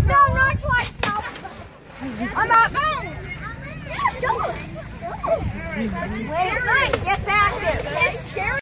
No, not twice. No. I'm up. Wait, get back there.